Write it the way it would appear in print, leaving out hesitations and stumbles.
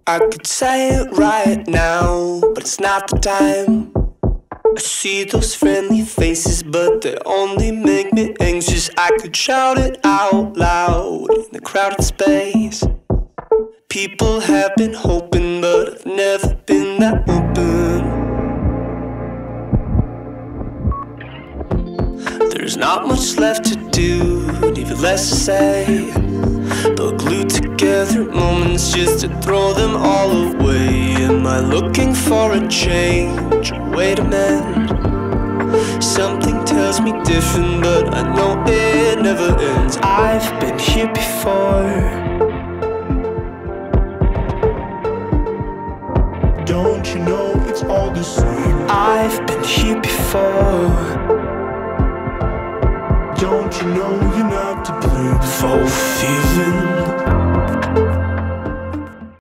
I could say it right now, but it's not the time. I see those friendly faces, but they only make me anxious. I could shout it out loud in the crowded space. People have been hoping, but I've never been that open. There's not much left to do, and even less to say. But glued together moments just to throw them all away. Am I looking for a change, a way to mend? Something tells me different, but I know it never ends. I've been here before. Don't you know it's all the same? I've been here before. Don't you know you're not to blame for feeling